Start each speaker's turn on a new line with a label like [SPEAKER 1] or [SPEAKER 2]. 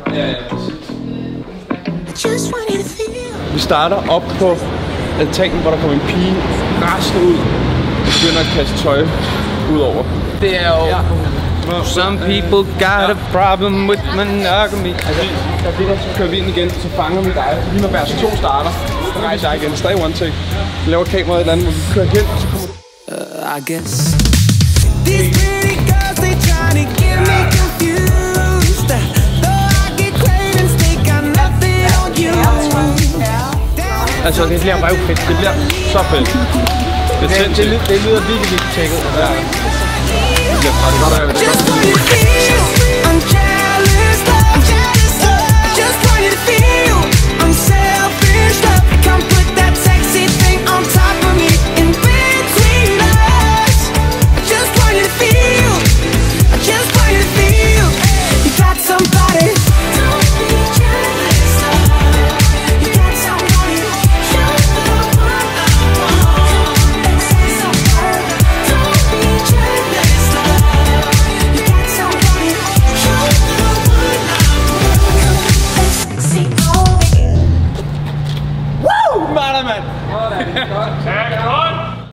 [SPEAKER 1] Ja, vi starter op på altanen, hvor der kommer en pige rasende ud og begynder at kaste tøj ud over. Det er jo... Ja. Some people got a problem with monogamy. Altså, så kører vi ind igen, så fanger vi dig. Så lige når vers 2 starter, så rejser jeg igen. Stadig one take. Vi laver kameraet et eller andet, hvor vi kører hen, og så kommer du... I guess. These pretty girls, they trying to get me confused. Though I get cravings, they got nothing on you. Altså, det bliver røvfedt. Det bliver så fedt. Det lyder virkelig tjekket. Ja. Det bliver